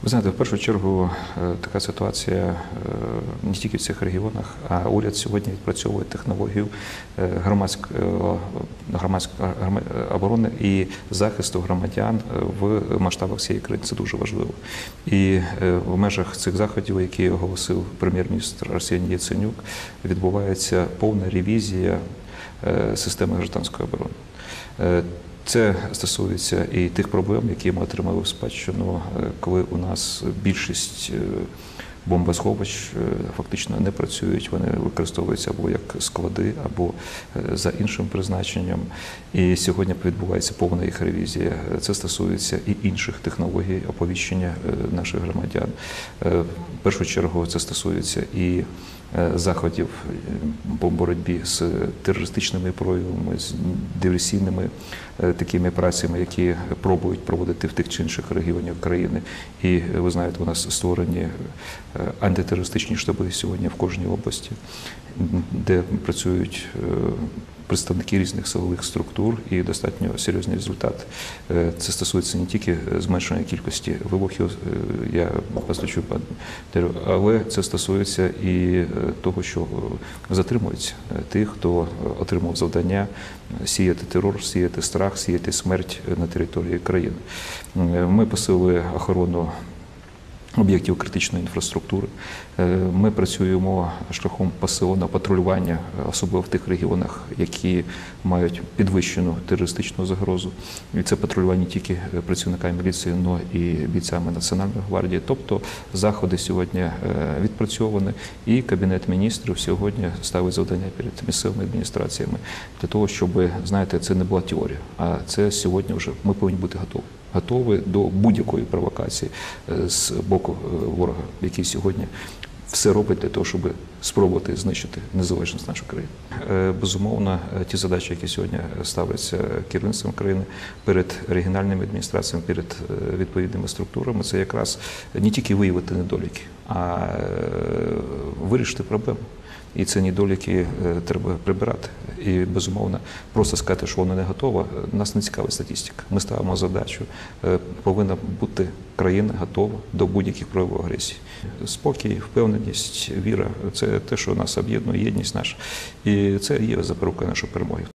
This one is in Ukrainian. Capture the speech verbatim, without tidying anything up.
Ви знаєте, в першу чергу така ситуація не тільки в цих регіонах, а уряд сьогодні відпрацьовує технологію громадської громадської оборони і захисту громадян в масштабах всієї країни. Це дуже важливо. І в межах цих заходів, які оголосив прем'єр-міністр Арсеній Яценюк, відбувається повна ревізія системи гражданської оборони. Це стосується і тих проблем, які ми отримали в спадщину, коли у нас більшість бомбосховищ фактично не працюють, вони використовуються або як склади, або за іншим призначенням. І сьогодні відбувається повна їх ревізія. Це стосується і інших технологій оповіщення наших громадян. В першу чергу це стосується і заходів по боротьбі з терористичними проявами, з диверсійними такими працями, які пробують проводити в тих чи інших регіонах країни. І ви знаєте, у нас створені антитерористичні штаби сьогодні в кожній області, де працюють представники різних силових структур і достатньо серйозні результати. Це стосується не тільки зменшення кількості вибухів, я постачу, але це стосується і того, що затримуються тих, хто отримав завдання сіяти терор, сіяти страх, сіяти смерть на території країни. Ми посилили охорону об'єктів критичної інфраструктури. Ми працюємо шляхом посиленого патрулювання, особливо в тих регіонах, які мають підвищену терористичну загрозу. І це патрулювання не тільки працівниками міліції, але і бійцями Національної гвардії. Тобто заходи сьогодні відпрацьовані, і Кабінет міністрів сьогодні ставить завдання перед місцевими адміністраціями для того, щоб, знаєте, це не була теорія, а це сьогодні вже ми повинні бути готові. Готові до будь-якої провокації з боку ворога, який сьогодні все робить для того, щоб спробувати знищити незалежність нашої країни. Безумовно, ті задачі, які сьогодні ставляться керівництвом країни перед регіональними адміністраціями, перед відповідними структурами, це якраз не тільки виявити недоліки, а вирішити проблему. І ці недоліки треба прибирати. І, безумовно, просто сказати, що воно не готово, нас не цікавить статистика. Ми ставимо задачу, повинна бути країна готова до будь-яких проявів агресії. Спокій, впевненість, віра – це те, що нас об'єднує, єдність наша. І це є запорука нашої перемоги.